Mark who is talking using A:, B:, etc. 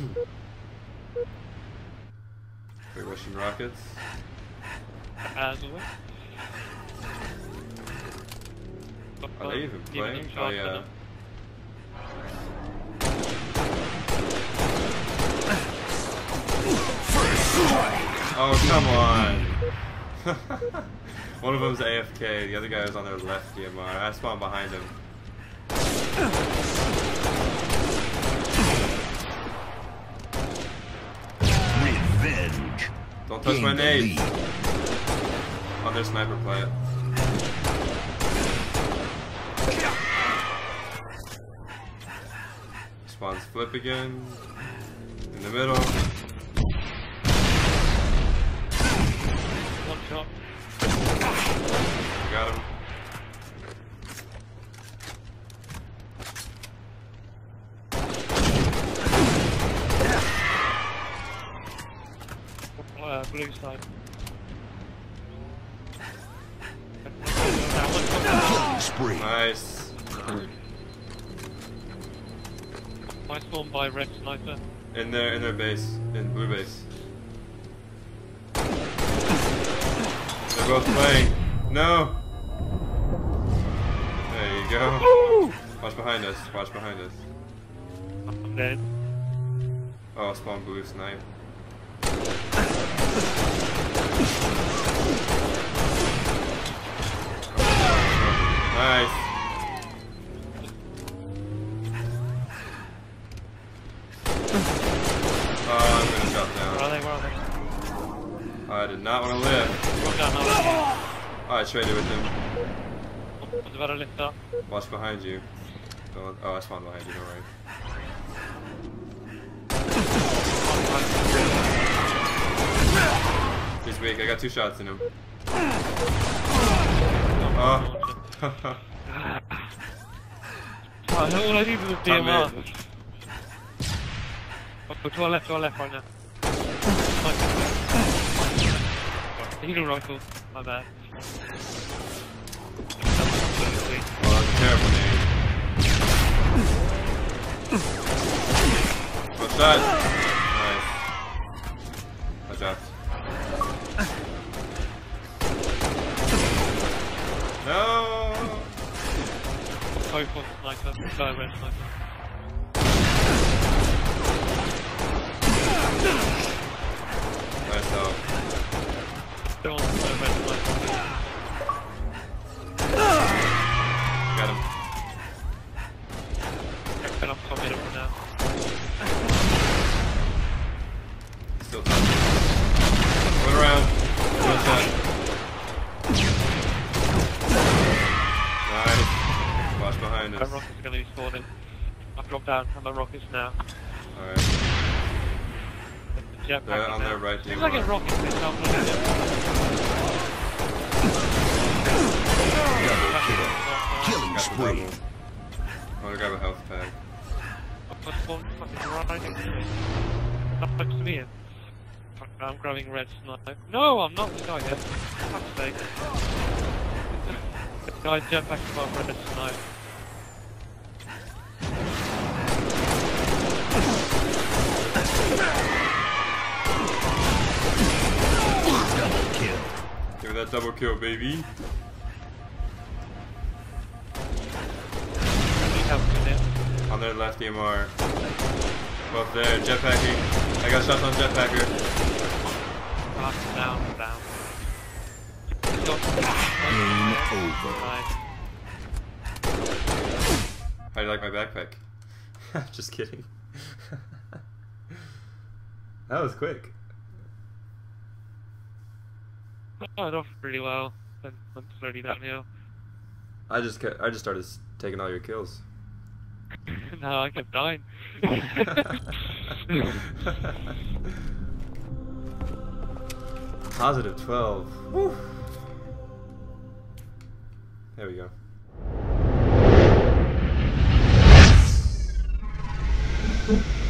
A: Wait, Russian rockets?
B: As always.
A: Are they even playing? Oh yeah. Oh come on! One of them's AFK, the other guy was on their left DMR. I spawned behind him.
C: Revenge.
A: Don't touch my nade! On their sniper plant. Spawns flip again. In the middle.
B: One shot.
A: Got him.
B: Blue side.
C: Killing spree.
A: Nice.
B: I spawned by red sniper.
A: In their base. In blue base. They're both playing. No! There you go.
B: Woo!
A: Watch behind us. Watch behind us.
B: I'm dead.
A: Oh, spawn blue snipe. Nice. Oh, I'm gonna drop down.
B: Where are they? Where are they?
A: I did not want to live.
B: Drop down now.
A: Oh, I traded with him.
B: I was about to lift up.
A: Watch behind you. Don't, oh, I spawned behind you, don't worry. He's weak, I got 2 shots in him. Oh.
B: All I need was DMR.
A: Mid.
B: Oh, to our left right now. Healer rifle, my bad.
A: Oh, that's a terrible name. Good shot. Nice. I dropped. No!
B: Both on sniper, red sniper.
A: Nice help.
B: They're on red sniper.
A: Got him.
B: And I'm coming up now.
A: Still touching. Going around. One shot. Nice. Watch behind
B: My
A: us.
B: rockets are going to be spawning. I've dropped down on my rockets now.
A: Alright.
B: The
A: They're on their right.
B: Seems like a rocket this time.
C: Killing
A: Got the
C: spree.
A: double. I want to grab a health pack.
B: I'm fucking right next to me. Not next to me. Fuck, I'm grabbing red sniper. No, I'm not the guy yet. Fuck's sake. The guy jumped back above red sniper.
C: Double kill.
A: Give me that double kill, baby. On their left DMR. Both there, jetpacking. I got shots on jetpacker.
B: Down.
C: Game over.
B: Nice.
A: How do you like my backpack? Just kidding. That was quick.
B: Started off really well, then went slowly downhill.
A: I just started taking all your kills.
B: No, I kept dying.
A: Positive 12. Whew. There we go.